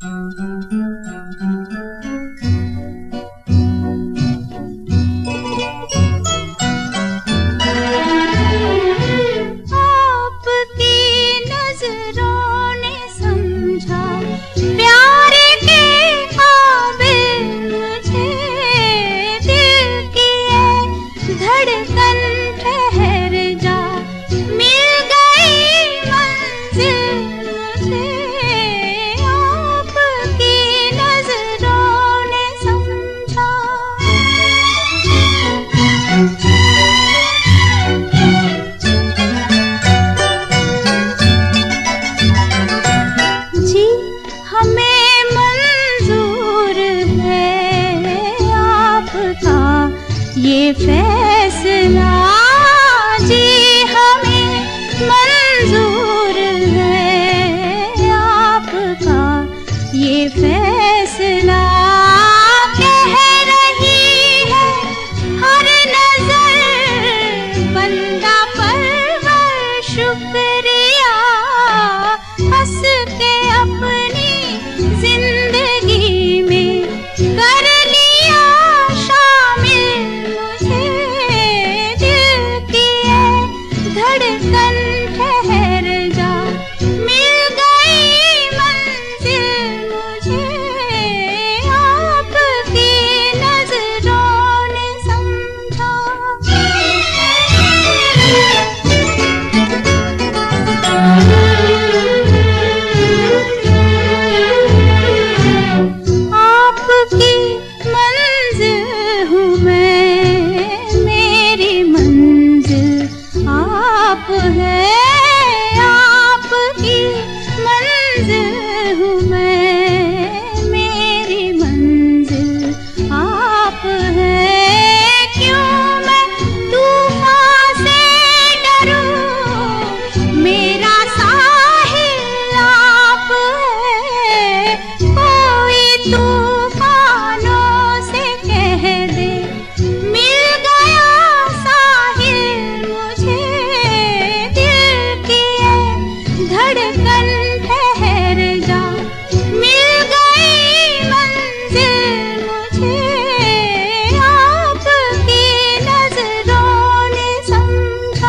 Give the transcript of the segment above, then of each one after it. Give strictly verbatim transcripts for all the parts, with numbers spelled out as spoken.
ये फैसला जी हमें मंजूर है आपका, ये फैसला कह रही है हर नजर बंदा परवर शुक्रिया, हंस के अपनी जिंदगी में कर लिया शामिल मुझे, दिल की धड़कन ठहर जा, मिल गई मंजिल मुझे, आपकी नजरों ने समझा। आपकी मंजिल हूँ मैं, मेरी मंजिल आप है, आपकी मंजिल हूँ मैं, मेरी मंजिल आप है। क्यों मैं तूफान से डरूं, मेरा साहिल आप है, कोई तूफानों से कह दे मिल गया साहिल मुझे, दिल की धड़कन ठहर जा, मिल गई मंजिल मुझे, आपकी नजरों ने समझा।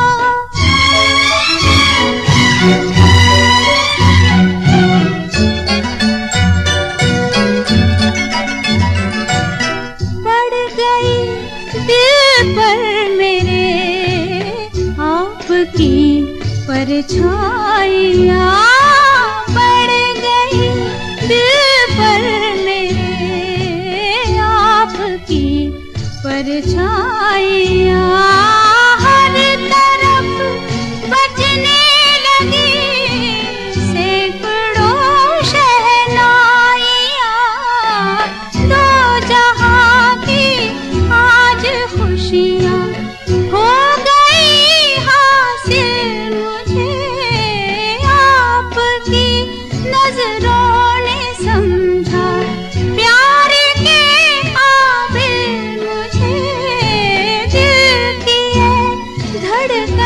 पड़ गई दिल पर मेरे आपकी परछाइयाँ, पड़ गई दिल पर मेरे आपकी परछाइयाँ, हर तरफ बजने लगी सैकड़ों शहनाइयाँ, दो जहां की आज खुशियाँ हो गई हासिल मुझे, आपकी नजरों ने समझा, प्यार के काबिल मुझे, दिल की धड़कन